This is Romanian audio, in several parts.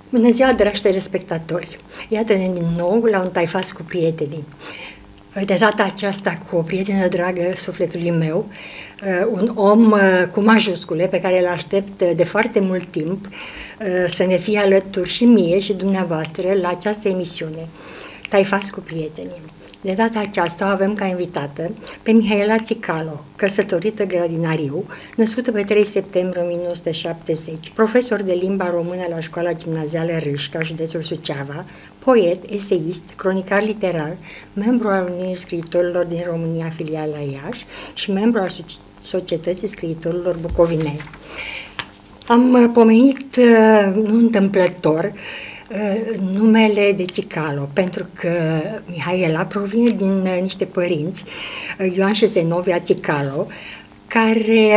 Bună ziua, dragi telespectatori! Iată-ne din nou la un taifas cu prietenii. De data aceasta cu o prietenă dragă sufletului meu, un om cu majuscule pe care îl aștept de foarte mult timp să ne fie alături și mie și dumneavoastră la această emisiune, Taifas cu prietenii. De data aceasta o avem ca invitată pe Mihaela Țicalo, căsătorită grădinariu, născută pe 3 septembrie 1970, profesor de limba română la Școala Gimnazială Râșca, județul Suceava, poet, eseist, cronicar literar, membru al Uniunii Scriitorilor din România, filiala Iași și membru al Societății Scriitorilor Bucovineni. Am pomenit, nu întâmplător, numele de Țicalo, pentru că Mihaela provine din niște părinți, Ioan și Zenovia Țicalo, care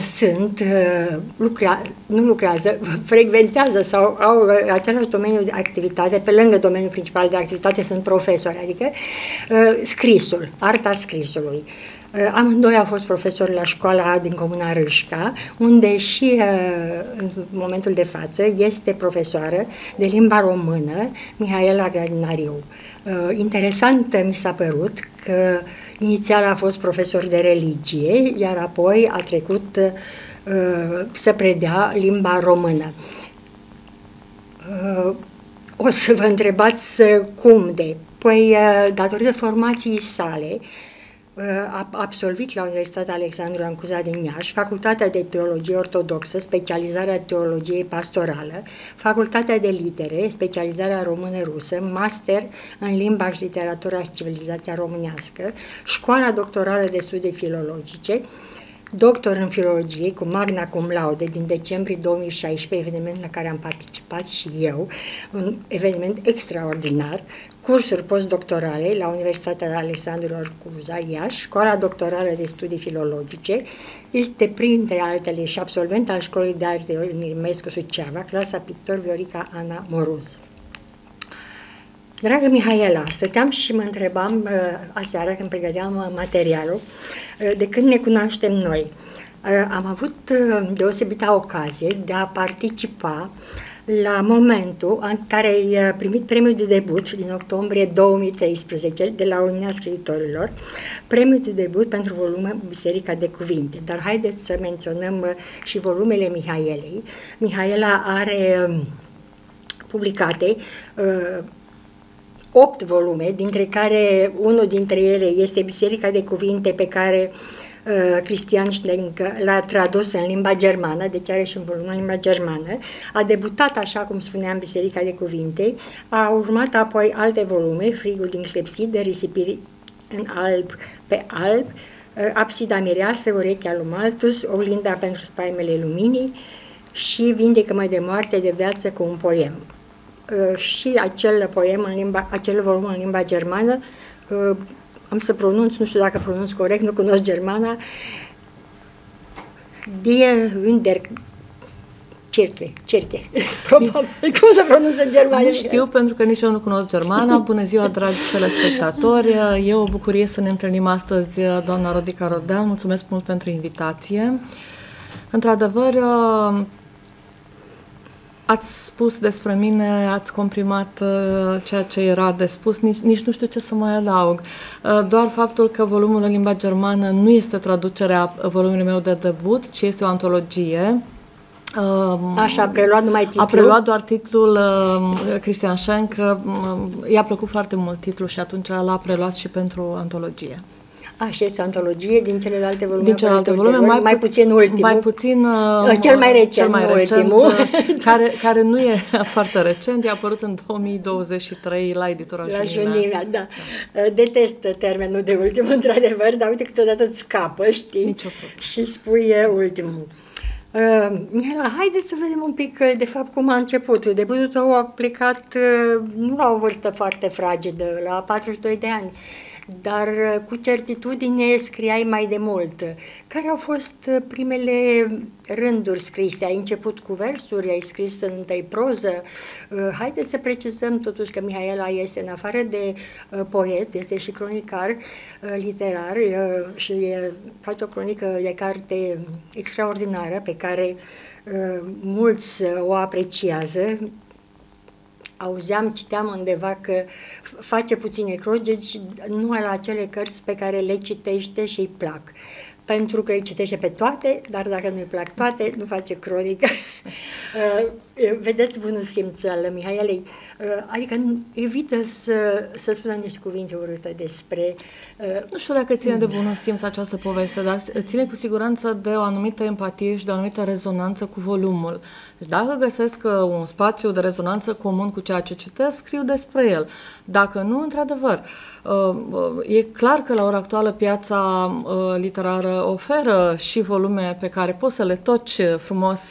frecventează sau au același domeniu de activitate, pe lângă domeniul principal de activitate sunt profesori, adică scrisul, arta scrisului. Amândoi au fost profesori la școala din Comuna Râșca, unde și în momentul de față este profesoară de limba română, Mihaela Grădinariu. Interesant mi s-a părut că inițial a fost profesor de religie, iar apoi a trecut să predea limba română. O să vă întrebați cum de? Păi, datorită formației sale, a absolvit la Universitatea Alexandru Ancuza din Iași, Facultatea de Teologie Ortodoxă, specializarea Teologie Pastorală, Facultatea de Litere, specializarea Română-Rusă, Master în Limba și Literatura și Civilizația Românească, Școala Doctorală de Studii Filologice, doctor în filologie cu magna cum laude din decembrie 2016, eveniment la care am participat și eu, un eveniment extraordinar, cursuri postdoctorale la Universitatea Alexandru Ancuza Iași, Școala Doctorală de Studii Filologice, este printre altele și absolvent al Școlii de Arte Irimescu Suceava, clasa pictor Viorica Ana Moruz. Dragă Mihaela, stăteam și mă întrebam aseară când pregăteam materialul, de când ne cunoaștem noi. Am avut deosebită ocazie de a participa la momentul în care ai primit premiul de debut din octombrie 2013 de la Uniunea Scriitorilor, premiul de debut pentru volumul Biserica de Cuvinte. Dar haideți să menționăm și volumele Mihaelei. Mihaela are publicate 8 volume, dintre care unul dintre ele este Biserica de Cuvinte, pe care Cristian Ștencă l-a tradus în limba germană, deci are și un volum în limba germană. A debutat, așa cum spuneam, Biserica de Cuvinte, a urmat apoi alte volume, Frigul din clepsidă, Risipiri în alb pe alb, Absida mireasă, Urechea lui Malthus, Oglinda pentru spaimele luminii și Vindecă-mă de moarte, de viață cu un poem. Și acel poem acel volum în limba germană, am să pronunț, nu știu dacă pronunț corect, nu cunosc germana, Die Wunder Cerche. Probabil. Cum se pronunță în germană? Nu știu, pentru că nici eu nu cunosc germana. Bună ziua, dragi telespectatori! E o bucurie să ne întâlnim astăzi, doamna Rodica Rodean. Mulțumesc mult pentru invitație. Într-adevăr, ați spus despre mine, ați comprimat ceea ce era de spus, nici nu știu ce să mai adaug. Doar faptul că volumul în limba germană nu este traducerea volumului meu de debut, ci este o antologie. Așa, a preluat numai titlul? A preluat doar titlul Cristian Schenk, i-a plăcut foarte mult titlul și atunci l-a preluat și pentru antologie. Și este o antologie din celelalte volume? Din celelalte volume, mai puțin ultimul. Mai puțin, cel mai recent, ultimul. care nu e foarte recent, e apărut în 2023 la editura Junimea. Da. Detest termenul de ultim, într-adevăr, dar uite, câteodată îți scapă, știi? Și spui ultimul. Mihaela, haideți să vedem un pic, de fapt, cum a început. Debutul tău a plecat nu la o vârstă foarte fragedă, la 42 de ani, dar cu certitudine scriai mai de mult. Care au fost primele rânduri scrise? Ai început cu versuri, ai scris întâi proză? Haideți să precizăm totuși că Mihaela este, în afară de poet, este și cronicar literar și face o cronică de carte extraordinară pe care mulți o apreciază. auzeam, citeam undeva că face puține crogeci numai la acele cărți pe care le citește și îi plac. Pentru că le citește pe toate, dar dacă nu-i plac toate, nu face cronică. Vedeți bunul simț al Mihaelei. Adică evită să spună niște cuvinte urâte despre... Nu știu dacă ține de bunul simț această poveste, dar ține cu siguranță de o anumită empatie și de o anumită rezonanță cu volumul. Deci dacă găsesc un spațiu de rezonanță comun cu ceea ce citesc, scriu despre el. Dacă nu, într-adevăr, e clar că la ora actuală piața literară oferă și volume pe care poți să le toci frumos,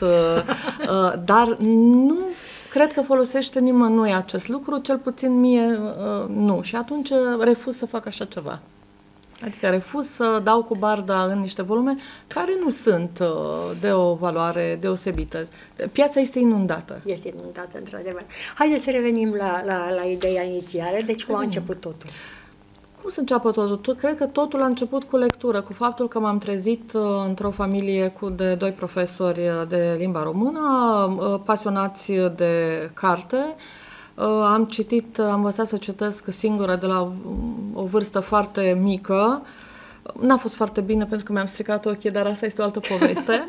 dar nu cred că folosește nimănui acest lucru, cel puțin mie nu. Și atunci refuz să fac așa ceva. Adică refuz să dau cu barda în niște volume care nu sunt de o valoare deosebită. Piața este inundată. Este inundată, într-adevăr. Haideți să revenim la ideea inițială. Deci cum a început totul? Cum să înceapă totul? Cred că totul a început cu lectură, cu faptul că m-am trezit într-o familie de 2 profesori de limba română, pasionați de carte. Am învățat să citesc singură de la o vârstă foarte mică. N-a fost foarte bine pentru că mi-am stricat ochii, dar asta este o altă poveste.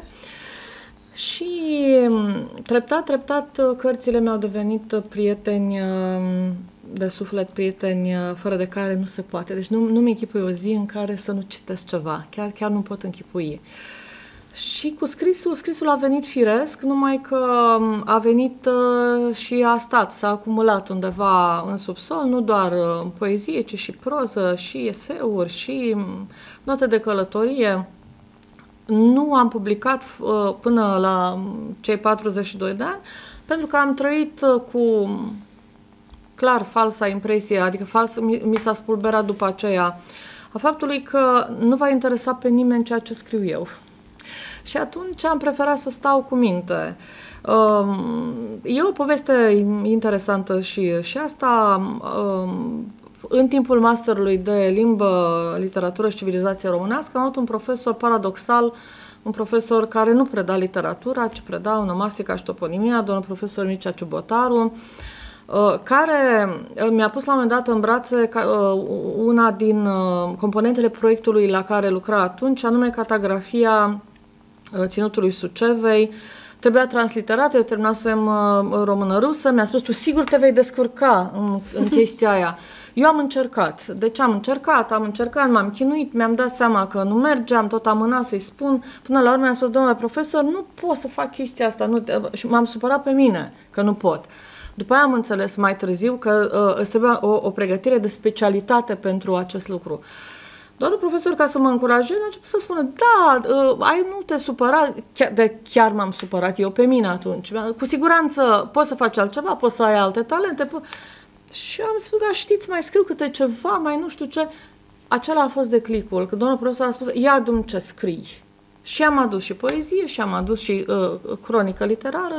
Și treptat, cărțile mi-au devenit prieteni de suflet, prieteni fără de care nu se poate. Deci nu-mi închipui o zi în care să nu citesc ceva. Chiar nu pot închipui. Și cu scrisul a venit firesc, numai că a venit și a stat, s-a acumulat undeva în subsol, nu doar poezie, ci și proză, și eseuri, și note de călătorie. Nu am publicat până la cei 42 de ani, pentru că am trăit cu clar falsa impresie, adică mi s-a spulberat după aceea a faptului că nu va interesa pe nimeni ceea ce scriu eu. Și atunci am preferat să stau cu minte. E o poveste interesantă și asta. În timpul masterului de limbă, literatură și civilizație românească am avut un profesor paradoxal, un profesor care nu preda literatura, ci preda onomastica și toponimia, domnul profesor Mircea Ciubotaru, care mi-a pus la un moment dat în brațe una din componentele proiectului la care lucra atunci, anume cartografia Ținutului Sucevei. Trebuia transliterată, eu terminasem română-rusă, mi-a spus, tu sigur te vei descurca în chestia aia. Eu am încercat. Deci am încercat, m-am chinuit, mi-am dat seama că nu merge, am tot amânat să-i spun. Până la urmă mi-a spus, domnule profesor, nu pot să fac chestia asta. Și m-am supărat pe mine că nu pot. După aia am înțeles mai târziu că îți trebuia o pregătire de specialitate pentru acest lucru. Doamnul profesor, ca să mă încurajeze, a început să spună, da, nu te supăra, chiar m-am supărat eu pe mine atunci. Cu siguranță poți să faci altceva, poți să ai alte talente. Și eu am spus, da, știți, mai scriu câte ceva, mai nu știu ce. Acela a fost declicul, că domnul profesor a spus, ia adu-mi ce scrii. Și am adus și poezie, și am adus și cronică literară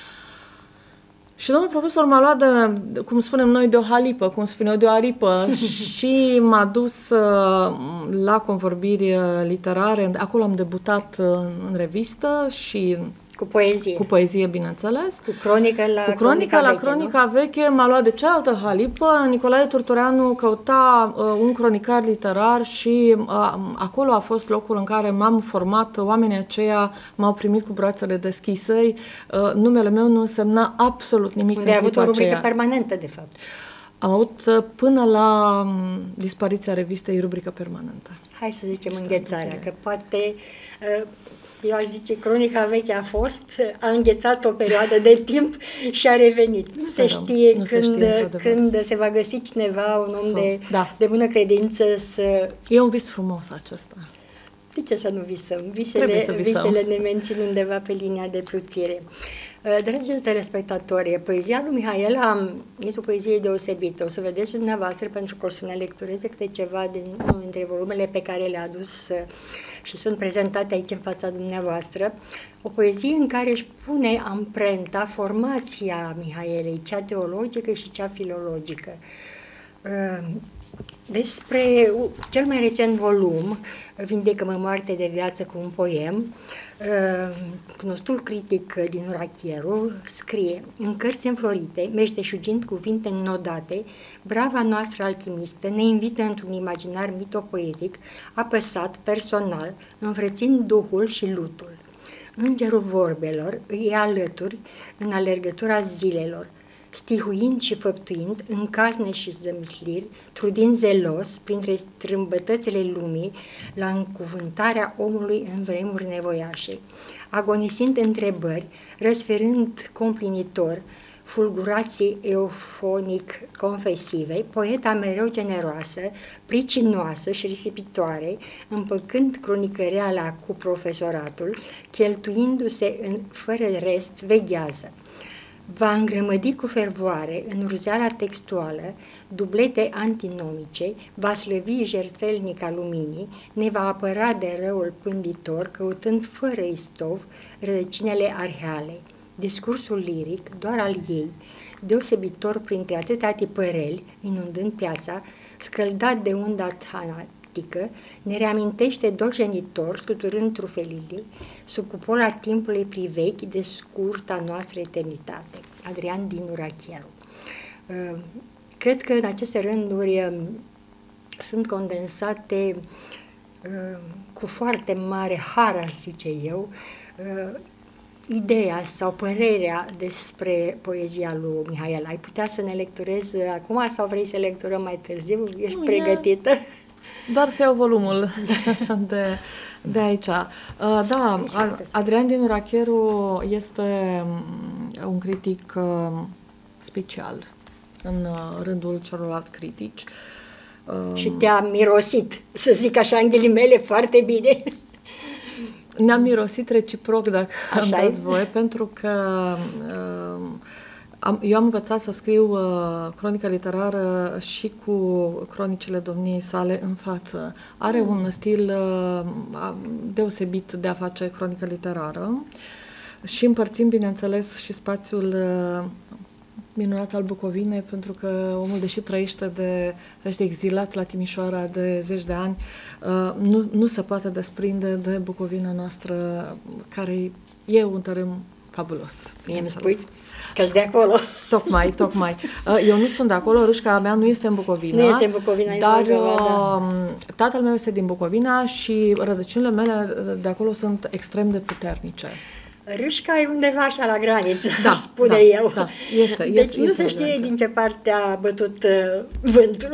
și domnul profesor m-a luat de, cum spunem noi, de o halipă, cum spune eu, de o aripă și m-a dus la convorbiri literare. Acolo am debutat în revistă și cu poezie. Cu poezie, bineînțeles. Cu cronică la cronica veche, m-a luat de cealaltă halipă. Nicolae Turtureanu căuta un cronicar literar și acolo a fost locul în care m-am format. Oamenii aceia m-au primit cu brațele deschise. Numele meu nu însemna absolut nimic. Unde ai avut o rubrică permanentă, de fapt. Am avut până la dispariția revistei rubrică permanentă. Hai să zicem înghețarea, că poate... Eu aș zice, cronica veche a înghețat o perioadă de timp și a revenit. Nu se știe când se va găsi cineva, un om de bună credință să... E un vis frumos acesta. De ce să nu visăm? Visele ne mențin undeva pe linia de plutire. Dragi telespectatori, poezia lui Mihaela este o poezie deosebită. O să vedeți dumneavoastră, pentru că o să ne lectureze câte ceva dintre volumele pe care le-a adus și sunt prezentate aici în fața dumneavoastră. O poezie în care își pune amprenta formația Mihaelei, cea teologică și cea filologică. Despre cel mai recent volum, Vindecă-mă moarte de viață cu un poem, cunoscutul critic din Urachieru scrie: în cărți înflorite, meșteșugind cuvinte înnodate, brava noastră alchimistă ne invită într-un imaginar mitopoetic, apăsat, personal, înfrățind duhul și lutul. Îngerul vorbelor îi e alături în alergătura zilelor, stihuind și făptuind în casne și zămisliri, trudind zelos printre strâmbătățile lumii la încuvântarea omului în vremuri nevoiașe, agonisind întrebări, răsferând complinitor fulgurații eufonic-confesive, poeta mereu generoasă, pricinoasă și risipitoare, împăcând cronicăreala cu profesoratul, cheltuindu-se fără rest, veghează. Va îngrămădi cu fervoare în urzeala textuală dublete antinomice, va slăvi jertfelnica luminii, ne va apăra de răul pânditor, căutând fără istov rădăcinele arheale. Discursul liric, doar al ei, deosebitor printre atâtea tipăreli, inundând piața, scăldat de unda tanatică, ne reamintește dogenitor, scuturând trufelile, sub cupola timpului privechi de scurta noastră eternitate. Adrian din Urachieru. Cred că în aceste rânduri sunt condensate cu foarte mare har, aș zice eu, ideea sau părerea despre poezia lui Mihaela. Ai putea să ne lecturezi acum sau vrei să lecturăm mai târziu? Ești pregătită? Doar să iau volumul de aici. Da, Adrian din Urachieru este un critic special în rândul celorlalți critici. Și te-a mirosit, să zic așa în ghilimele, foarte bine. Ne-am mirosit reciproc, dacă îmi dați voie, pentru că eu am învățat să scriu cronică literară și cu cronicile domniei sale în față. Are un stil deosebit de a face cronică literară și împărțim, bineînțeles, și spațiul minunat al Bucovinei, pentru că omul, deși trăiește exilat la Timișoara de zeci de ani, nu se poate desprinde de Bucovina noastră, care e un tărâm fabulos. Mie îmi spui că-s de acolo. Tocmai. Eu nu sunt de acolo, râșca mea nu este în Bucovina. Nu este în Bucovina, dar tatăl meu este din Bucovina și rădăcinile mele de acolo sunt extrem de puternice. Râșca e undeva așa la graniță, da, spune eu. Da, deci nu se știe din ce parte a bătut vântul.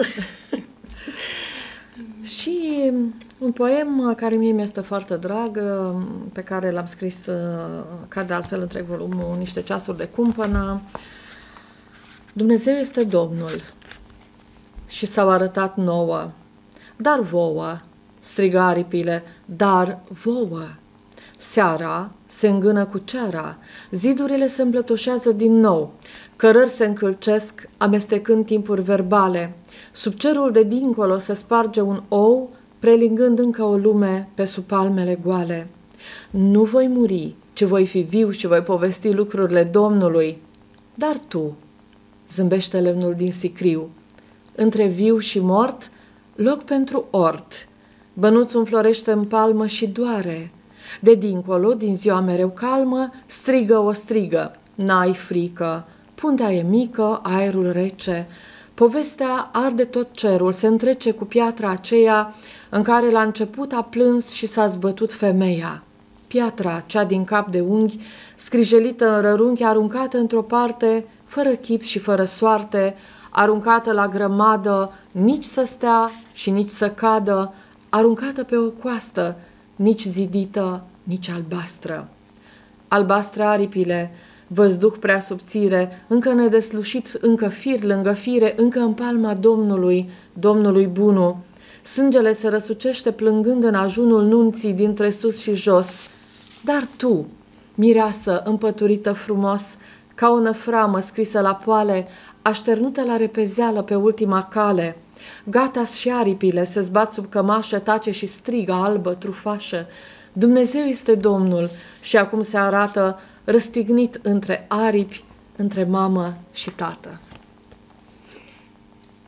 Și un poem care mie mi-este foarte drag, pe care l-am scris, ca de altfel întreg volumul, Niște ceasuri de cumpănă. Dumnezeu este Domnul și s-au arătat nouă, dar vouă, strigă aripile, dar vouă. Seara se îngână cu ceara, zidurile se împlătoșează din nou, cărări se încălcesc, amestecând timpuri verbale. Sub cerul de dincolo se sparge un ou, prelingând încă o lume pe sub palmele goale. Nu voi muri, ci voi fi viu și voi povesti lucrurile Domnului. Dar tu, zâmbește lemnul din sicriu, între viu și mort, loc pentru ort. Bănuțul înflorește în palmă și doare. De dincolo, din ziua mereu calmă, strigă o strigă. N-ai frică, puntea e mică, aerul rece. Povestea arde tot cerul, se întrece cu piatra aceea în care la început a plâns și s-a zbătut femeia. Piatra, cea din cap de unghi, scrijelită în rărunchi, aruncată într-o parte, fără chip și fără soarte, aruncată la grămadă, nici să stea și nici să cadă, aruncată pe o coastă, nici zidită, nici albastră. Albastră aripile, văzduh prea subțire, încă nedeslușit, încă fir lângă fire, încă în palma Domnului bunu. Sângele se răsucește plângând în ajunul nunții dintre sus și jos. Dar tu, mireasă împăturită frumos, ca o năframă scrisă la poale, așternută la repezeală pe ultima cale, gata și aripile se zbat sub cămașă, tace și strigă albă, trufașă. Dumnezeu este Domnul și acum se arată răstignit între aripi, între mamă și tată.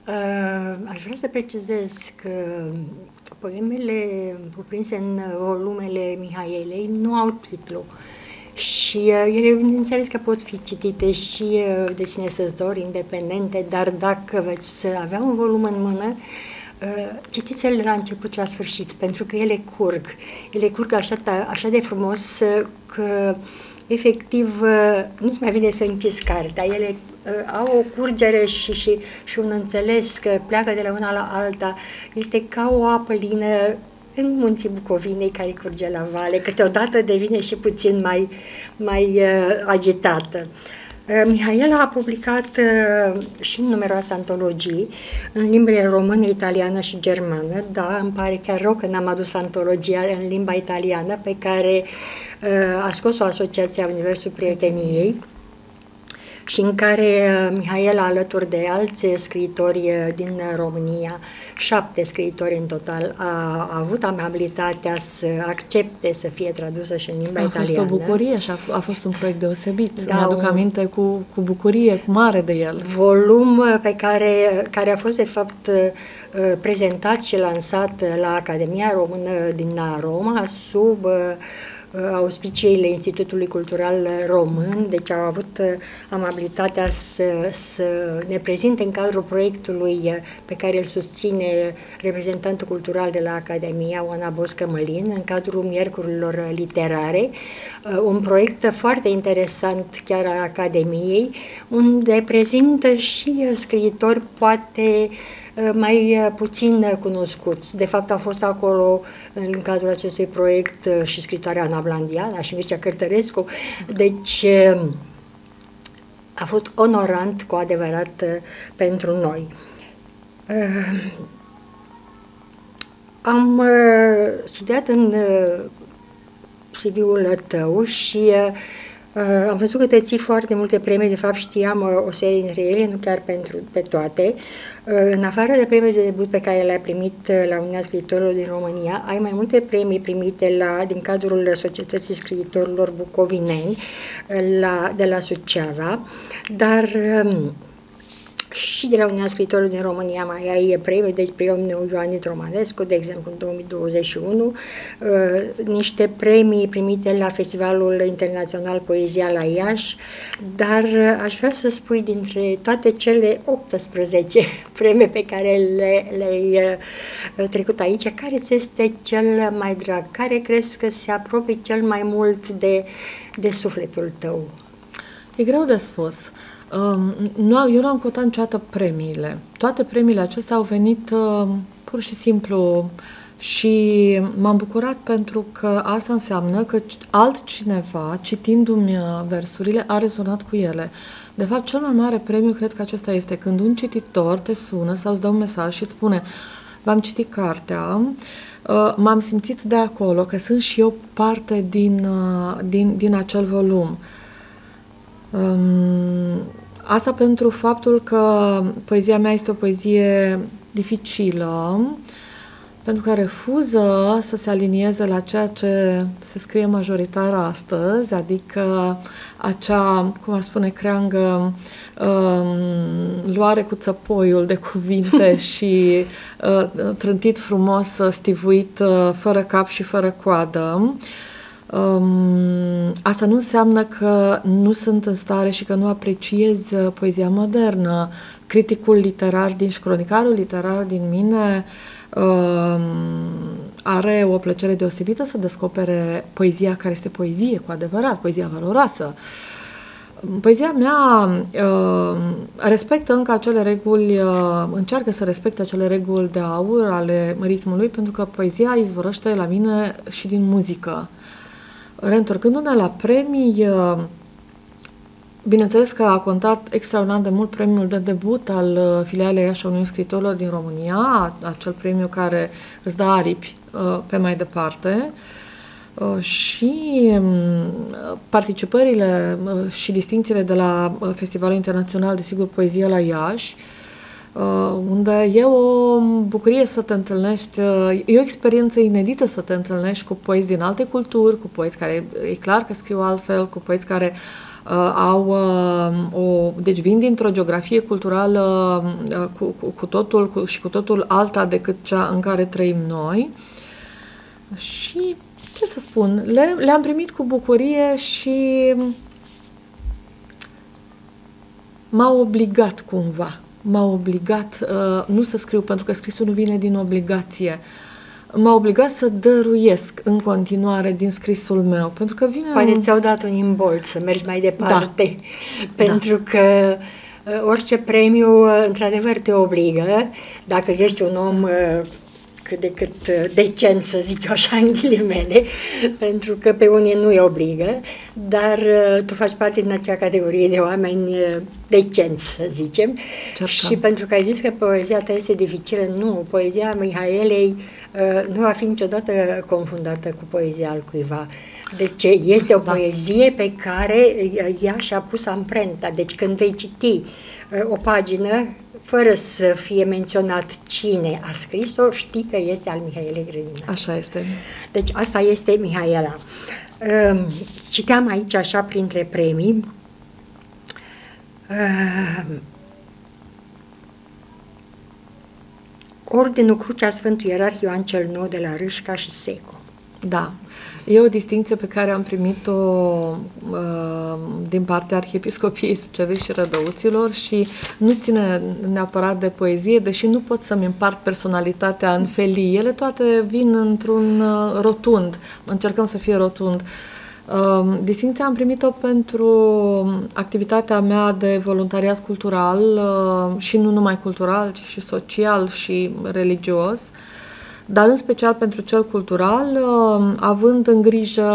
Aș vrea să precizez că poemele cuprinse în volumele Mihaelei nu au titlu și ele, bineînțeles că pot fi citite și de sine stătători independente, dar dacă veți avea un volum în mână, citiți-le la început, la sfârșit, pentru că ele curg așa de frumos că efectiv nu-ți mai vine să închizi cartea. Ele au o curgere și un înțeles că pleacă de la una la alta. Este ca o apă lină în munții Bucovinei care curge la vale, câteodată devine și puțin mai agitată. Mihaela a publicat și în numeroase antologii, în limbile română, italiană și germană. Da, îmi pare chiar rău că n-am adus antologia în limba italiană, pe care a scos-o Asociația Universul Prieteniei, și în care Mihaela, alături de alți scriitori din România, 7 scriitori în total, a avut amabilitatea să accepte să fie tradusă și în limba italiană. A fost o bucurie și a fost un proiect deosebit. Da, mi-aduc aminte cu bucurie, cu mare de el. Volum pe care a fost de fapt prezentat și lansat la Academia Română din Roma sub auspiciile Institutului Cultural Român, deci au avut amabilitatea să ne prezinte în cadrul proiectului pe care îl susține reprezentantul cultural de la Academia, Oana Boscă-Mălin, în cadrul Miercurilor Literare, un proiect foarte interesant chiar al Academiei, unde prezintă și scriitori poate mai puțin cunoscuți. De fapt, au fost acolo, în cadrul acestui proiect, și scritoarea Ana Blandiana și Mircea Cărtărescu. Deci, a fost onorant, cu adevărat, pentru noi. Am studiat în CV-ul tău și am văzut că te ții foarte multe premii, de fapt știam o serie dintre ele, nu chiar pe toate. În afară de premii de debut pe care le-ai primit la Uniunea Scriitorilor din România, ai mai multe premii primite din cadrul Societății Scriitorilor Bucovineni de la Suceava, dar și de la Uniunea Scriitorilor din România mai ai premii, deci premiul Ioanit Romanescu, de exemplu, în 2021, niște premii primite la Festivalul Internațional Poezia la Iași, dar aș vrea să spui, dintre toate cele 18 premii pe care le-ai trecut aici, care ți este cel mai drag? Care crezi că se apropie cel mai mult de sufletul tău? E greu de spus. Eu nu am căutat niciodată premiile. Toate premiile acestea au venit pur și simplu și m-am bucurat pentru că asta înseamnă că altcineva, citindu-mi versurile, a rezonat cu ele. De fapt, cel mai mare premiu cred că acesta este când un cititor te sună sau îți dă un mesaj și spune: v-am citit cartea, m-am simțit de acolo, că sunt și eu parte din acel volum. Asta pentru faptul că poezia mea este o poezie dificilă, pentru că refuză să se alinieze la ceea ce se scrie majoritar astăzi, adică acea, cum ar spune creangă, luare cu țăpoiul de cuvinte și trântit frumos, stivuit, fără cap și fără coadă. Asta nu înseamnă că nu sunt în stare și că nu apreciez poezia modernă. Criticul literar și cronicarul literar din mine are o plăcere deosebită să descopere poezia care este poezie, cu adevărat, poezia valoroasă. Poezia mea respectă încă acele reguli, încearcă să respecte acele reguli de aur ale ritmului, pentru că poezia izvorăște la mine și din muzică. Reîntorcându-ne la premii, bineînțeles că a contat extraordinar de mult premiul de debut al filialei Iași a Uniunii Scriitorilor din România, acel premiu care îți dă aripi pe mai departe, și participările și distincțiile de la Festivalul Internațional, desigur, Poezia la Iași, unde e o bucurie să te întâlnești, e o experiență inedită să te întâlnești cu poeți din alte culturi, cu poeți care e clar că scriu altfel, cu poeți care Deci vin dintr-o geografie culturală cu totul alta decât cea în care trăim noi. Și, ce să spun, le-am primit cu bucurie și m-au obligat cumva. M-au obligat nu să scriu, pentru că scrisul nu vine din obligație. M-a obligat să dăruiesc în continuare din scrisul meu, pentru că vine... Poate ți-au dat un imbold să mergi mai departe, pentru că orice premiu, într-adevăr, te obligă, dacă ești un om cât de cât decent, să zic eu așa, în ghilimele, pentru că pe unii nu îi obligă, dar tu faci parte din acea categorie de oameni decenți, să zicem. Și pentru că ai zis că poezia ta este dificilă, nu, poezia Mihaelei nu va fi niciodată confundată cu poezia al cuiva. Deci este o poezie pe care ea și-a pus amprenta. Deci când vei citi o pagină, fără să fie menționat cine a scris-o, știi că este al Mihaelei Grădinaru. Așa este. Deci asta este Mihaela. Citeam aici, așa, printre premii, Ordinul Crucea Sfântul Ierarh Ioan cel Nou de la Râșca și Seco. Da. E o distinție pe care am primit-o din partea Arhiepiscopiei Sucevești și Rădăuților și nu ține neapărat de poezie, deși nu pot să-mi împart personalitatea în felii. Ele toate vin într-un rotund. Încercăm să fie rotund. Distinția am primit-o pentru activitatea mea de voluntariat cultural și nu numai cultural, ci și social și religios, dar în special pentru cel cultural, având în grijă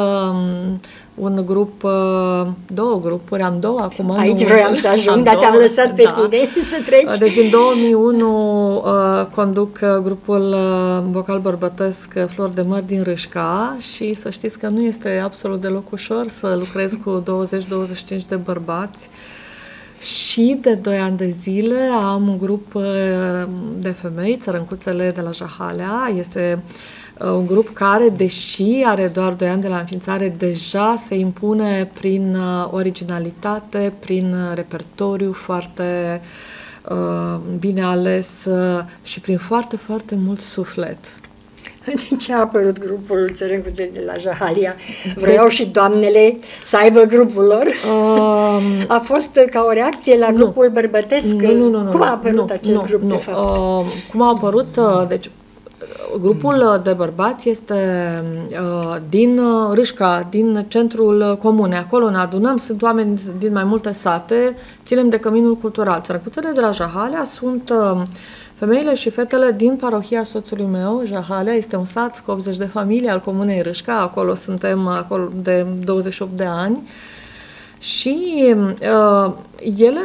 un grup, două grupuri, am două acum. Aici vroiam să ajung, dar te-am lăsat pe tine să treci. Deci din 2001 conduc grupul vocal bărbătesc Flori de Măr din Râșca și să știți că nu este absolut deloc ușor să lucrez cu 20-25 de bărbați. Și de 2 ani de zile am un grup de femei, Țărâncuțele de la Jahalea. Este un grup care, deși are doar 2 ani de la înființare, deja se impune prin originalitate, prin repertoriu foarte bine ales și prin foarte, foarte mult suflet. De ce a apărut grupul Țărâncuțele de la Jahalia? Vreau și doamnele să aibă grupul lor? A fost ca o reacție la grupul bărbătesc? Nu. Cum a apărut acest grup, de fapt? Cum a apărut? Deci, grupul de bărbați este din Râșca, din centrul comunei. Acolo ne adunăm, sunt oameni din mai multe sate, ținem de căminul cultural. Țărâncuțele de la Jahalea sunt femeile și fetele din parohia soțului meu. Jahalea este un sat cu 80 de familii al comunei Râșca, acolo suntem acolo de 28 de ani și ele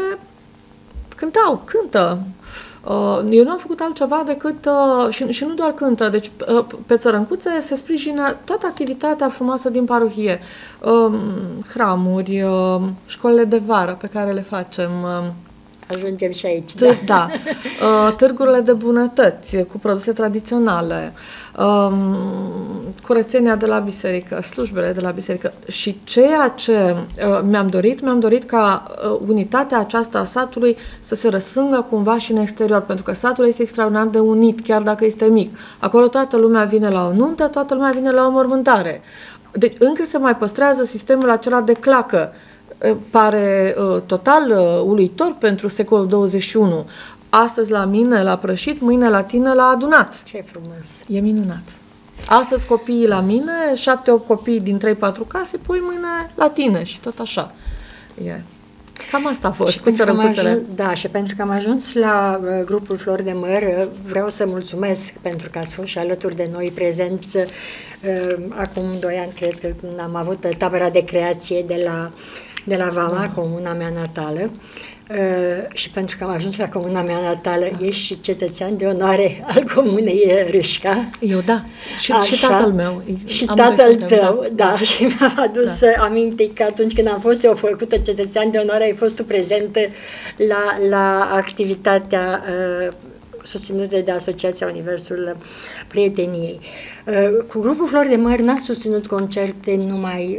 cântă. Eu nu am făcut altceva decât, și nu doar cântă, deci pe Țărâncuțe se sprijină toată activitatea frumoasă din parohie, hramuri, școlile de vară pe care le facem. Ajungem și aici, da. Târgurile de bunătăți cu produse tradiționale, curățenia de la biserică, slujbele de la biserică. Și ceea ce mi-am dorit ca unitatea aceasta a satului să se răsfrângă cumva și în exterior, pentru că satul este extraordinar de unit, chiar dacă este mic. Acolo toată lumea vine la o nuntă, toată lumea vine la o mormântare. Deci încă se mai păstrează sistemul acela de clacă. Pare total uluitor pentru secolul 21. Astăzi la mine la prășit, mâine la tine la adunat. Ce frumos! E minunat. Astăzi copiii la mine, 7-8 copii din 3-4 case, pui mâine la tine și tot așa. Cam asta a fost. Și pentru că am ajuns la grupul Flori de Măr, vreau să mulțumesc pentru că ați fost și alături de noi prezenți. Acum 2 ani, cred că am avut tabăra de creație de la Vama, comuna mea natală, și pentru că am ajuns la comuna mea natală, ești și cetățean de onoare al comunei Râșca. Eu, da. Și tatăl meu. Și tatăl tău, da. Și mi-a adus aminte că atunci când am fost eu făcută cetățean de onoare, ai fost tu prezentă la activitatea susținute de Asociația Universul Prieteniei. Cu grupul Flori de Măr n-ați susținut concerte numai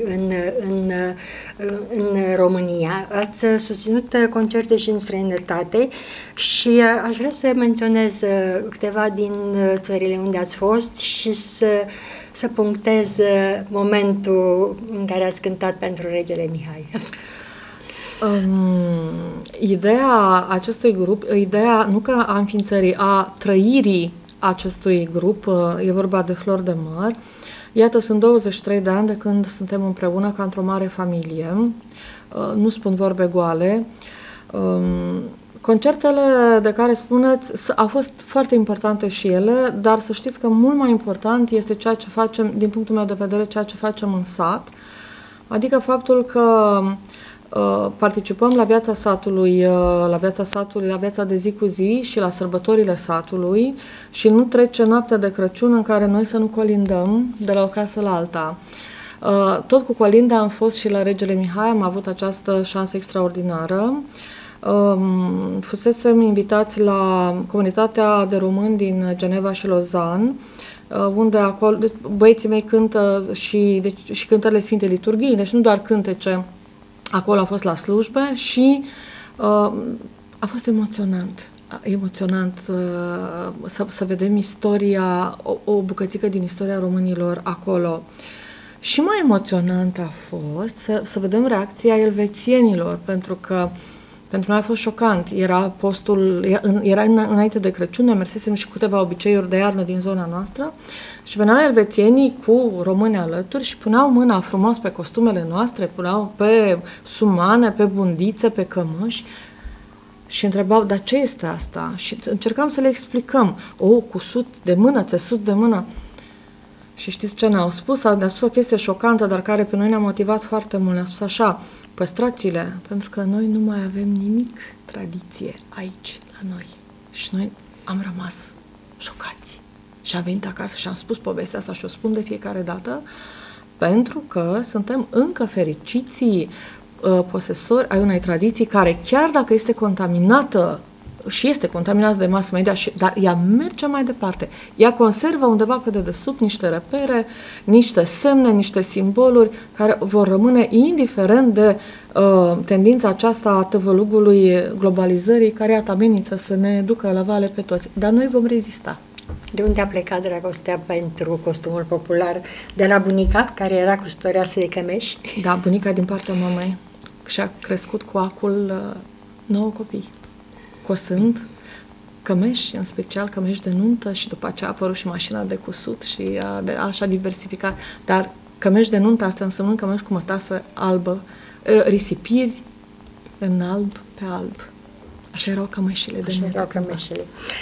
în România, ați susținut concerte și în străinătate și aș vrea să menționez câteva din țările unde ați fost și să punctez momentul în care ați cântat pentru Regele Mihai. Ideea acestui grup, ideea nu că a înființării, a trăirii acestui grup, e vorba de Flori de Măr. Iată, sunt 23 de ani de când suntem împreună ca într-o mare familie. Nu spun vorbe goale. Concertele de care spuneți au fost foarte importante și ele, dar să știți că mult mai important este ceea ce facem, din punctul meu de vedere, ceea ce facem în sat. Adică faptul că participăm la viața satului, la viața de zi cu zi și la sărbătorile satului și nu trece noaptea de Crăciun în care noi să nu colindăm de la o casă la alta. Tot cu colinda am fost și la Regele Mihai, am avut această șansă extraordinară. Fusesem invitați la comunitatea de români din Geneva și Lausanne, unde acolo băieții mei cântă și cântările Sfintei Liturghii, deci nu doar cântece. Acolo a fost la slujbe și a fost emoționant să vedem istoria, o bucățică din istoria românilor acolo. Și mai emoționant a fost să vedem reacția elvețienilor, pentru că pentru noi a fost șocant. Era înainte de Crăciun, noi mersesem și câteva obiceiuri de iarnă din zona noastră și veneau elvețienii cu români alături și puneau mâna frumos pe costumele noastre, puneau pe sumane, pe bundițe, pe cămăși și întrebau, dar ce este asta? Și încercam să le explicăm. Cu sut de mână, țesut de mână. Și știți ce ne-au spus? Ne-au spus o chestie șocantă, dar care pe noi ne-a motivat foarte mult. Ne-a spus așa: păstrați-le, pentru că noi nu mai avem nimic tradiție aici, la noi. Și noi am rămas șocați. Și am venit acasă și am spus povestea asta și o spun de fiecare dată, pentru că suntem încă fericiții posesori ai unei tradiții care, chiar dacă este contaminată și este contaminată de mass media, dar ea merge mai departe. Ea conservă undeva pe dedesubt niște repere, niște semne, niște simboluri care vor rămâne indiferent de tendința aceasta a tăvălugului globalizării care amenință să ne ducă la vale pe toți. Dar noi vom rezista. De unde a plecat dragostea pentru costumul popular? De la bunica, care era custodioasă de cămeși? Da, bunica din partea mamei și-a crescut cu acul 9 copii. Cosând cămeși, în special cămeși de nuntă, și după aceea a apărut și mașina de cusut și așa diversificat. Dar cămeși de nuntă, asta înseamnă cămeși cu mătasă albă, risipiri în alb pe alb. Așa erau cămeșile de nuntă. Erau cămeșile.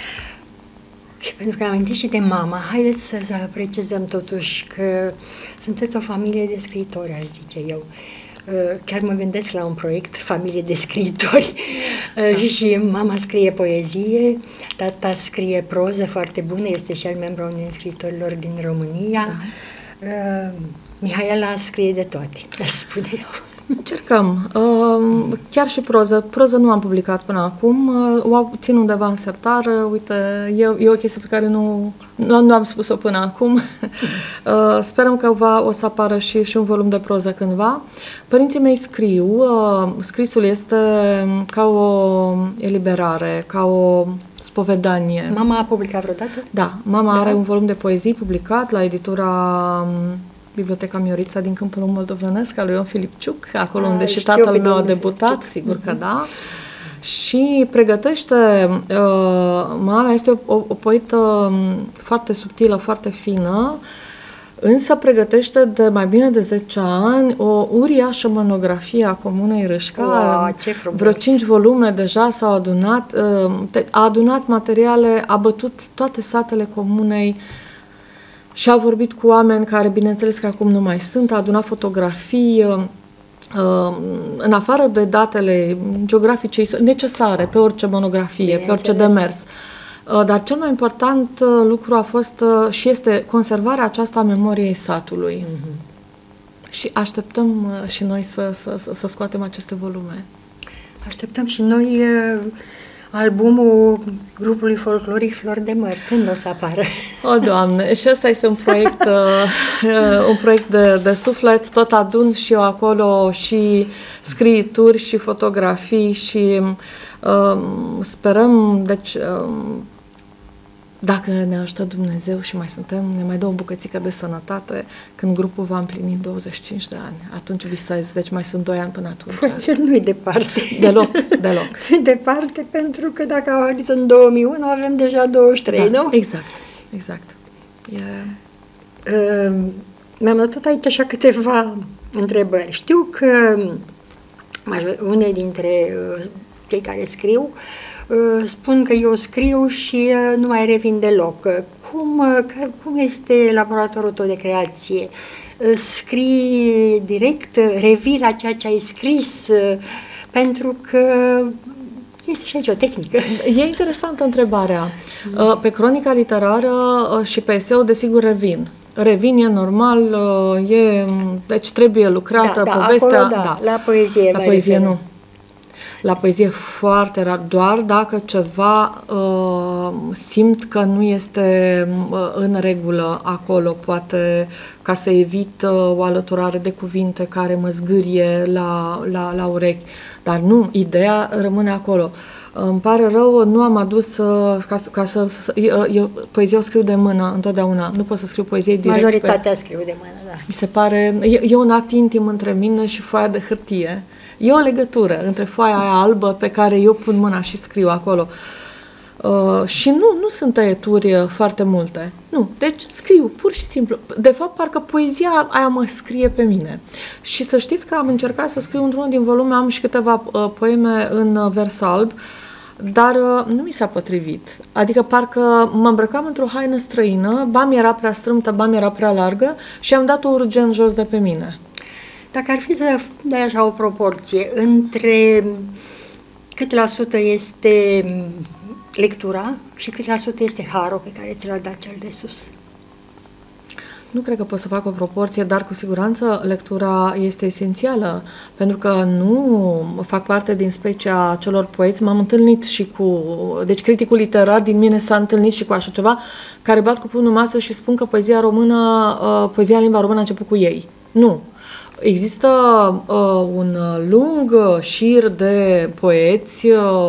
Și pentru că amintești și de mama, haideți să precizăm totuși că sunteți o familie de scriitori, aș zice eu. Chiar mă gândesc la un proiect, familie de scriitori, și mama scrie poezie, tata scrie proză foarte bună, este și el membru al unui scriitorilor din România. Da. Mihaela scrie de toate, aș spune eu. Încercăm. Chiar și proză. Proză nu am publicat până acum. O țin undeva în sertară. Uite, e o chestie pe care nu am spus-o până acum. Sperăm că o să apară și un volum de proză cândva. Părinții mei scriu. Scrisul este ca o eliberare, ca o spovedanie. Mama a publicat vreodată? Da. Mama are un volum de poezii publicat la editura Biblioteca Miorița din Câmpul Moldovenesc, al lui Ion Filipciuc, acolo unde și tatăl meu a debutat, sigur că da. Și pregătește, mama este o poetă foarte subtilă, foarte fină, însă pregătește de mai bine de 10 ani o uriașă monografie a Comunei Râșca. Wow, ce frumos! Vreo 5 volume deja s-au adunat, a adunat materiale, a bătut toate satele comunei și a vorbit cu oameni care, bineînțeles că acum nu mai sunt, a adunat fotografii, în afară de datele geografice necesare pe orice monografie, pe orice demers. Dar cel mai important lucru a fost și este conservarea aceasta a memoriei satului. Și așteptăm și noi să scoatem aceste volume. Așteptăm și noi. albumul grupului folcloric Flori de Măr. Când o să apară? O, Doamne! Și ăsta este un proiect de suflet. Tot adun și eu acolo și scriituri și fotografii și sperăm, deci... Dacă ne ajută Dumnezeu și mai suntem, ne mai dă o bucățică de sănătate, când grupul va împlini 25 de ani. Atunci visez, deci mai sunt 2 ani până atunci. Nu-i departe. Deloc. Departe, pentru că dacă au venit în 2001, avem deja 23, da, nu? Exact. Mi-am notat aici așa câteva întrebări. Știu că unele dintre cei care scriu spun că eu scriu și nu mai revin deloc. Cum este laboratorul tău de creație? Scrii direct, revii la ceea ce ai scris? Pentru că este și aici o tehnică. E interesantă întrebarea. Pe cronica literară și pe eseu, desigur, revin. E normal, deci trebuie lucrată povestea. Acolo, la poezie. La poezie nu. La poezie foarte rar, doar dacă ceva simt că nu este în regulă acolo, poate ca să evit o alăturare de cuvinte care mă zgârie la urechi. Dar nu, ideea rămâne acolo. Îmi pare rău, nu am adus eu poezia o scriu de mână întotdeauna, nu pot să scriu poezie direct. Majoritatea scriu de mână, da. Mi se pare, e un act intim între mine și foaia de hârtie. E o legătură între foaia aia albă pe care eu pun mâna și scriu acolo. Și nu sunt tăieturi foarte multe. Nu, deci scriu, pur și simplu. De fapt, parcă poezia aia mă scrie pe mine. Și să știți că am încercat să scriu într-unul din volume, am și câteva poeme în vers alb, dar nu mi s-a potrivit. Adică parcă mă îmbrăcam într-o haină străină, ba mi era prea strâmtă, ba mi era prea largă și am dat-o urgent jos de pe mine. Dacă ar fi să dai așa o proporție, între cât la sută este lectura și cât la sută este harul pe care ți l-a dat cel de sus? Nu cred că pot să fac o proporție, dar cu siguranță lectura este esențială, pentru că nu fac parte din specia celor poeți. M-am întâlnit și deci criticul literar din mine s-a întâlnit și cu așa ceva, care bat cu pumnul în masă și spun că poezia în limba română a început cu ei. Nu. Există un lung șir de poeți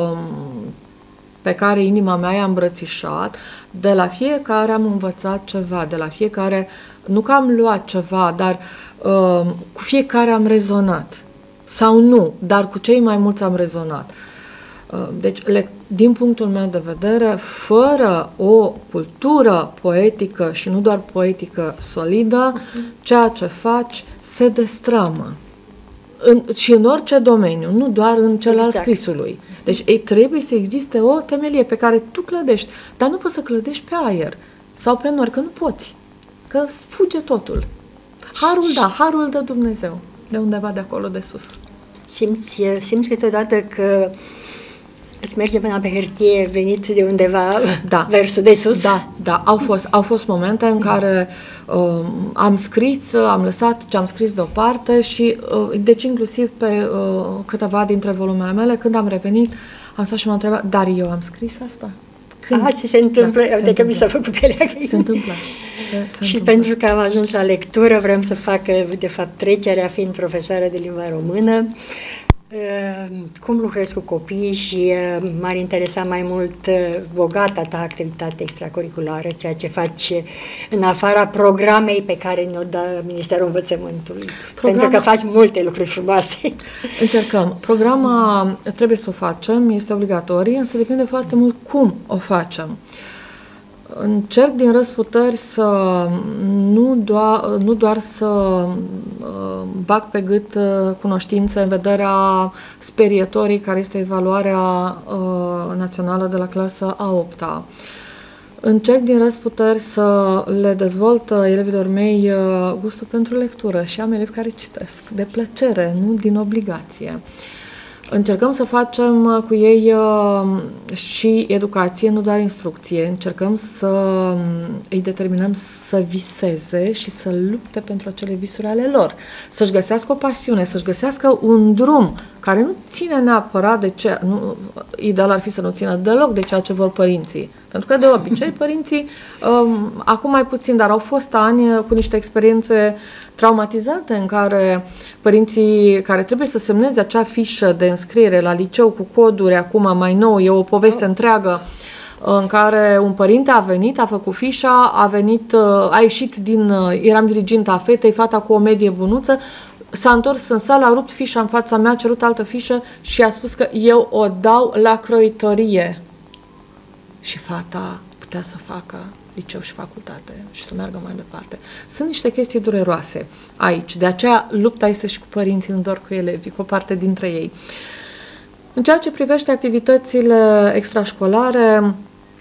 pe care inima mea i-a îmbrățișat, de la fiecare am învățat ceva, de la fiecare, nu că am luat ceva, dar cu fiecare am rezonat. Sau nu, dar cu cei mai mulți am rezonat. Deci, din punctul meu de vedere, fără o cultură poetică și nu doar poetică solidă, ceea ce faci se destramă. Și în orice domeniu, nu doar în cel al scrisului. Deci trebuie să existe o temelie pe care tu clădești, dar nu poți să clădești pe aer sau pe nori, că nu poți, că fuge totul. Harul dă Dumnezeu, de undeva de acolo de sus. Simți câteodată că îți merge până pe hârtie venit de undeva versul de sus? Da. Au fost momente în care am scris, am lăsat ce am scris deoparte și deci inclusiv pe câteva dintre volumele mele, când am revenit, am stat și m-am întrebat, dar eu am scris asta? Ți se întâmplă, uite că mi s-a făcut pielea. Se întâmplă. Și pentru că am ajuns la lectură, vreau să fac, de fapt, trecerea fiind profesoară de limba română. Cum lucrezi cu copiii și m-ar interesa mai mult bogata ta activitate extracurriculară, ceea ce faci în afara programei pe care ne-o dă Ministerul Învățământului. Pentru că faci multe lucruri frumoase. Încercăm. Programa trebuie să o facem, este obligatorie, însă depinde foarte mult cum o facem. Încerc din răsputeri să nu doar să bag pe gât cunoștințe în vederea sperietorii, care este evaluarea națională de la clasa a 8-a. Încerc din răsputeri să le dezvolt elevilor mei gustul pentru lectură și am elevi care citesc de plăcere, nu din obligație. Încercăm să facem cu ei și educație, nu doar instrucție. Încercăm să îi determinăm să viseze și să lupte pentru acele visuri ale lor. Să-și găsească o pasiune, să-și găsească un drum care nu ține neapărat de ce... Ideal ar fi să nu țină deloc de ceea ce vor părinții. Pentru că de obicei părinții, acum mai puțin, dar au fost ani cu niște experiențe traumatizante în care părinții care trebuie să semneze acea fișă de înscriere la liceu cu coduri, acum mai nou, e o poveste întreagă, în care un părinte a venit, a făcut fișa, a ieșit eram diriginta fetei, fata cu o medie bunuță, s-a întors în sală, a rupt fișa în fața mea, a cerut altă fișă și a spus că eu o dau la croitorie. Și fata putea să facă liceu și facultate și să meargă mai departe. Sunt niște chestii dureroase aici. De aceea lupta este și cu părinții, nu doar cu elevii, cu o parte dintre ei. În ceea ce privește activitățile extrașcolare,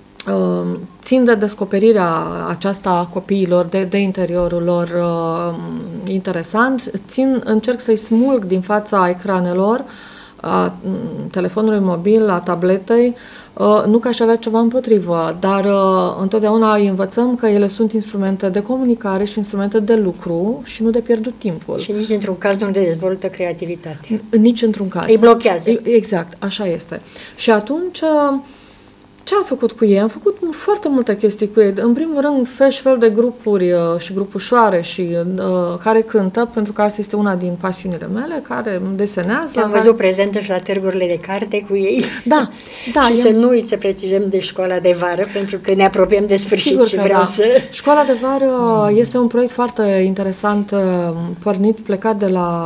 țin de descoperirea aceasta a copiilor, de interiorul lor interesant. Încerc să-i smulg din fața ecranelor, a telefonului mobil, a tabletei, nu că aș avea ceva împotrivă, dar întotdeauna îi învățăm că ele sunt instrumente de comunicare și instrumente de lucru și nu de pierdut timpul. Și nici într-un caz nu dezvoltă creativitate. Nici într-un caz. Îi blochează. Exact, așa este. Și atunci... Ce am făcut cu ei? Am făcut foarte multe chestii cu ei. În primul rând, fel de grupuri și grupușoare și care cântă, pentru că asta este una din pasiunile mele, care desenează. Am văzut prezentă și la târgurile de carte cu ei. Da. Și să nu uiți să precizăm de școala de vară, pentru că ne apropiem de sfârșit. Sigur și că vreau da. să... Școala de vară este un proiect foarte interesant, plecat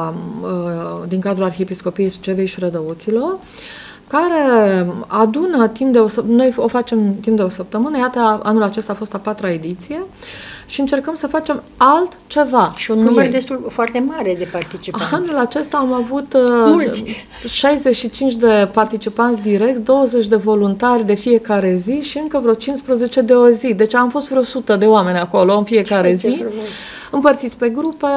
din cadrul Arhiepiscopiei Sucevei și Rădăuților, care adună noi o facem timp de o săptămână, iată, anul acesta a fost a 4-a ediție și încercăm să facem altceva. Și un număr foarte mare de participanți. Anul acesta am avut 65 de participanți direct, 20 de voluntari de fiecare zi și încă vreo 15 de o zi. Deci am fost vreo 100 de oameni acolo în fiecare zi. Împărțiți pe grupe.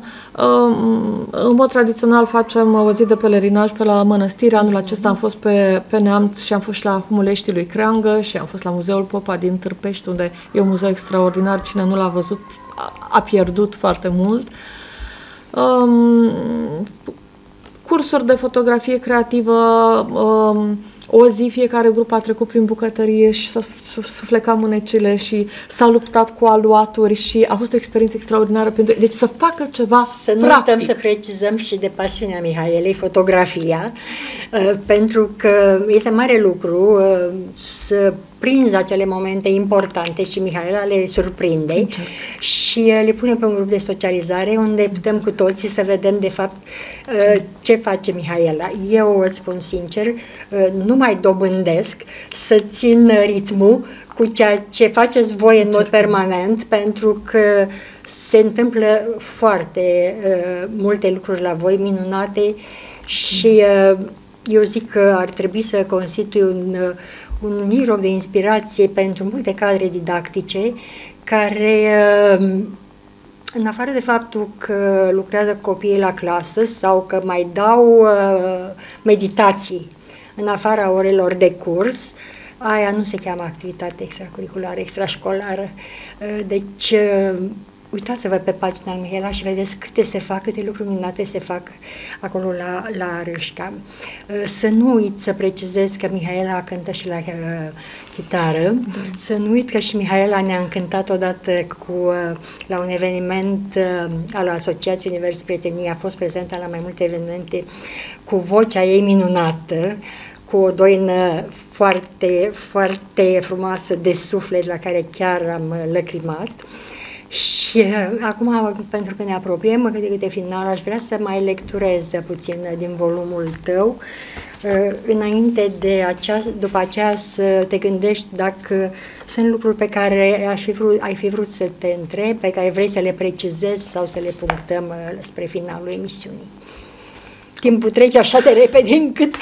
În mod tradițional facem o zi de pelerinaj pe la mănăstire. Anul acesta am fost pe Neamț și am fost și la Humuleștii lui Creangă și am fost la Muzeul Popa din Târpești, unde e un muzeu extraordinar. Cine nu l-a văzut a pierdut foarte mult. Cursuri de fotografie creativă, o zi fiecare grup a trecut prin bucătărie și s-a suflecat mânecile și s-a luptat cu aluaturi și a fost o experiență extraordinară. Deci să facă ceva să nu uităm să precizăm și de pasiunea Mihaelei, fotografia, pentru că este mare lucru să prinzi acele momente importante și Mihaela le surprinde și le pune pe un grup de socializare unde putem cu toții să vedem de fapt ce face Mihaela. Eu îți spun sincer, nu mai dobândesc să țin ritmul cu ceea ce faceți voi în mod permanent, pentru că se întâmplă foarte multe lucruri la voi minunate și eu zic că ar trebui să constituie un mijloc de inspirație pentru multe cadre didactice care, în afară de faptul că lucrează copiii la clasă sau că mai dau meditații în afara orelor de curs, aia nu se cheamă activitate extracurriculară, extrașcolară. Deci, uitați-vă pe pagina lui Mihaela și vedeți câte lucruri minunate se fac acolo la Râșca. Să nu uit să precizez că Mihaela cântă și la chitară. Să nu uit că și Mihaela ne-a încântat odată la un eveniment al Asociației Univers Prietenie. A fost prezentă la mai multe evenimente cu vocea ei minunată, cu o doină foarte, foarte frumoasă de suflet, la care chiar am lăcrimat. Și acum, pentru că ne apropiem de final, aș vrea să mai lecturez puțin din volumul tău, înainte după aceea să te gândești dacă sunt lucruri pe care ai fi vrut să te întrebi, pe care vrei să le precizezi sau să le punctăm spre finalul emisiunii. Timpul trece așa de repede încât...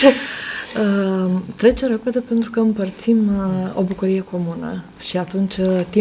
Trece repede pentru că împărțim o bucurie comună și atunci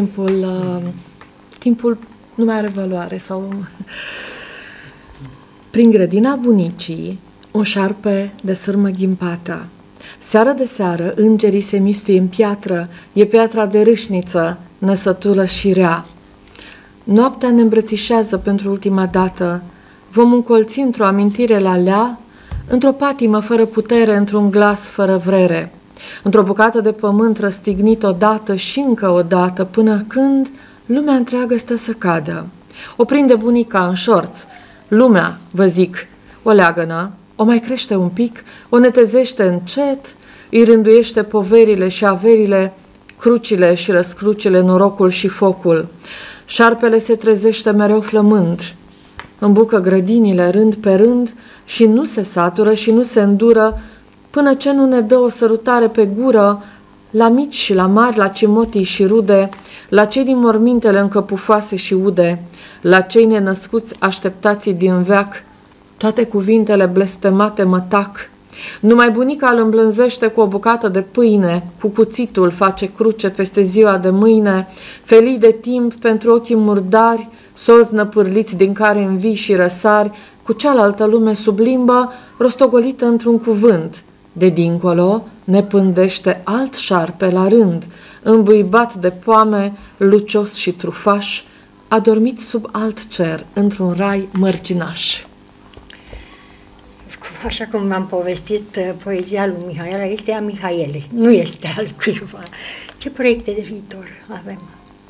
timpul nu mai are valoare. Sau prin grădina bunicii Un șarpe de sârmă ghimpată. Seară de seară, îngerii se mistuie în piatră, e piatra de râșniță, năsătulă și rea. Noaptea ne îmbrățișează pentru ultima dată, vom încolți într-o amintire la lea, într-o patimă fără putere, într-un glas fără vrere, într-o bucată de pământ răstignit odată și încă odată, până când lumea întreagă stă să cadă. O prinde bunica în șorț, lumea, vă zic, o leagănă, o mai crește un pic, o netezește încet, îi rânduiește poverile și averile, crucile și răscrucile, norocul și focul. Șarpele se trezește mereu flămând, îmbucă grădinile rând pe rând și nu se satură și nu se îndură până ce nu ne dă o sărutare pe gură, la mici și la mari, la cimotii și rude, la cei din mormintele încă pufoase și ude, la cei nenăscuți așteptații din veac, toate cuvintele blestemate mă tac. Numai bunica îl îmblânzește cu o bucată de pâine, cu cuțitul face cruce peste ziua de mâine, felii de timp pentru ochii murdari, solzi năpârliți din care învii și răsari, cu cealaltă lume sub limbă, rostogolită într-un cuvânt. De dincolo ne pândește alt șarpe la rând, îmbuibat de poame, lucios și trufaș, adormit sub alt cer, într-un rai mărginaș. Așa cum m-am povestit, poezia lui Mihaela este a Mihaelei, nu este al cuiva. Ce proiecte de viitor avem?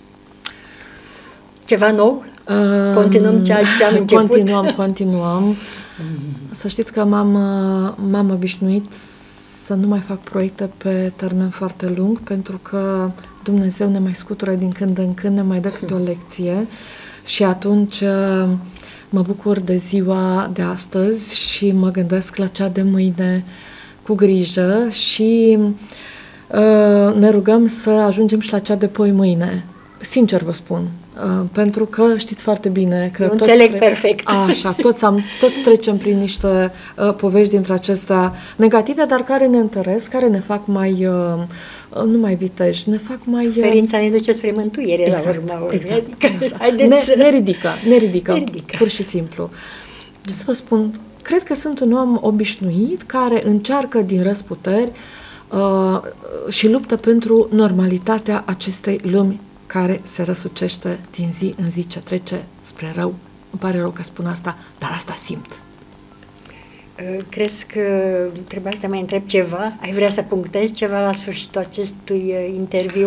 Ceva nou? Continuăm ce am început? Continuăm. Să știți că m-am obișnuit să nu mai fac proiecte pe termen foarte lung, pentru că Dumnezeu ne mai scutură din când în când, ne mai dă câte o lecție și atunci mă bucur de ziua de astăzi și mă gândesc la cea de mâine cu grijă și ne rugăm să ajungem și la cea de poi mâine. Sincer vă spun, pentru că știți foarte bine că înțeleg perfect. Așa, toți trecem prin niște povești dintre acestea negative, dar care ne întăresc, care ne fac mai nu mai viteji, ne fac mai... Suferința ne duce spre mântuire, exact, la urma urmei. Exact, adică, exact. Ne ridică, pur și simplu. Ce să vă spun, cred că sunt un om obișnuit care încearcă din răzputeri și luptă pentru normalitatea acestei lumi care se răsucește din zi în zi ce trece spre rău. Îmi pare rău că spun asta, dar asta simt. Crezi că trebuia să te mai întreb ceva? Ai vrea să punctezi ceva la sfârșitul acestui interviu?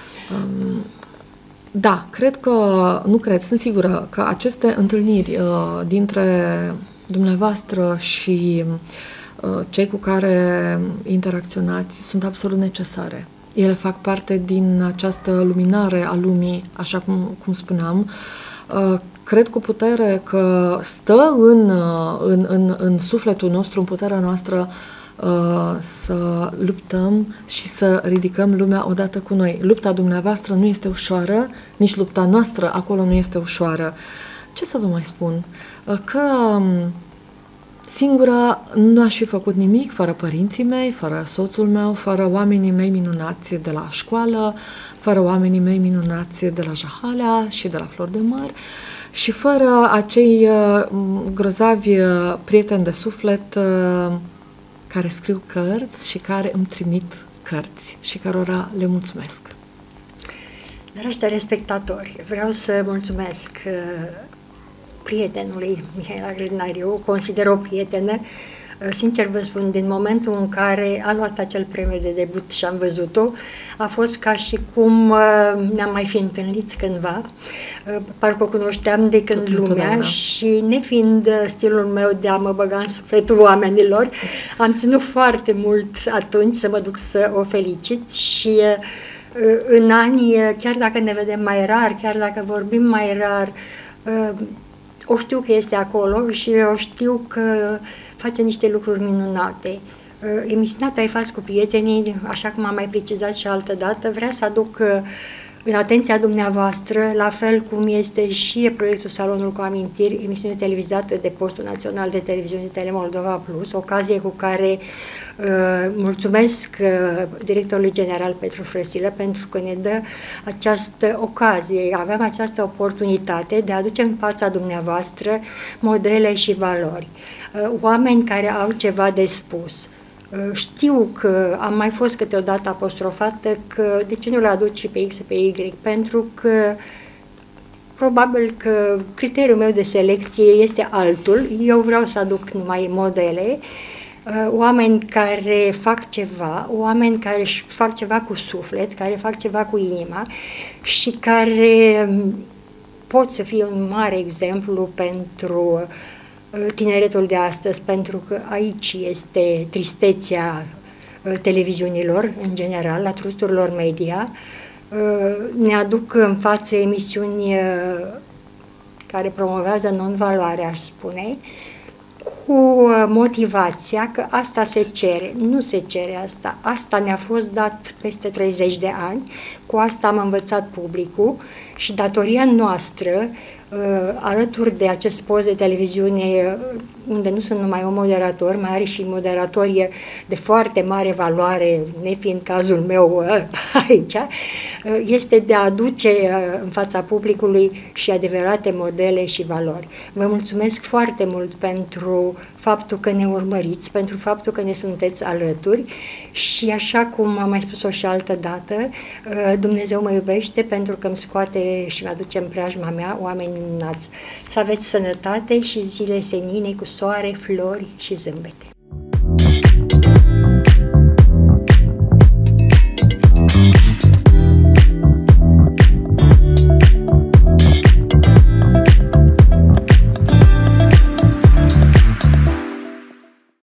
Da, sunt sigură că aceste întâlniri dintre dumneavoastră și cei cu care interacționați sunt absolut necesare. Ele fac parte din această luminare a lumii, așa cum spuneam. Cred cu putere că stă în sufletul nostru, în puterea noastră, să luptăm și să ridicăm lumea odată cu noi. Lupta dumneavoastră nu este ușoară, nici lupta noastră acolo nu este ușoară. Ce să vă mai spun? Că singura nu aș fi făcut nimic fără părinții mei, fără soțul meu, fără oamenii mei minunați de la școală, fără oamenii mei minunați de la Jahalea și de la Flori de Măr și fără acei grozavi prieteni de suflet care scriu cărți și care îmi trimit cărți și cărora le mulțumesc. Dragi telespectatori, vreau să mulțumesc prietenului Mihaela Grădinariu, o consider o prietenă. Sincer vă spun, din momentul în care a luat acel premiu de debut și am văzut-o, a fost ca și cum ne-am mai fi întâlnit cândva. Parcă o cunoșteam de când lumea și nefiind stilul meu de a mă băga în sufletul oamenilor, am ținut foarte mult atunci să mă duc să o felicit și în ani, chiar dacă ne vedem mai rar, chiar dacă vorbim mai rar, o știu că este acolo și o știu că face niște lucruri minunate. Emisiunea Ta-i faci cu prietenii, așa cum am mai precizat și altă dată, vrea să aduc în atenția dumneavoastră, la fel cum este și proiectul Salonul cu Amintiri, emisiune televizată de Postul Național de Televiziune Telemoldova Plus, ocazie cu care mulțumesc directorului general Petru Frăsilă pentru că ne dă această ocazie, aveam această oportunitate de a aduce în fața dumneavoastră modele și valori. oameni care au ceva de spus. Știu că am mai fost câteodată apostrofată că de ce nu le aduci și pe X, pe Y, pentru că probabil că criteriul meu de selecție este altul. Eu vreau să aduc numai modele, oameni care fac ceva, oameni care fac ceva cu suflet, care fac ceva cu inima și care pot să fie un mare exemplu pentru tineretul de astăzi, pentru că aici este tristețea televiziunilor, în general, a trusturilor media. Ne aduc în față emisiuni care promovează non-valoarea, aș spune, cu motivația că asta se cere. Nu se cere asta. Asta ne-a fost dat peste 30 de ani, cu asta am învățat publicul și datoria noastră, alături de acest post de televiziune, unde nu sunt numai un moderator, mai are și moderatori de foarte mare valoare, nefiind cazul meu aici, este de a aduce în fața publicului și adevărate modele și valori. Vă mulțumesc foarte mult pentru faptul că ne urmăriți, pentru faptul că ne sunteți alături și așa cum am mai spus-o și altă dată, Dumnezeu mă iubește pentru că îmi scoate și mă aduce în preajma mea oameni minunați. Să aveți sănătate și zile senine cu soare, flori și zâmbete.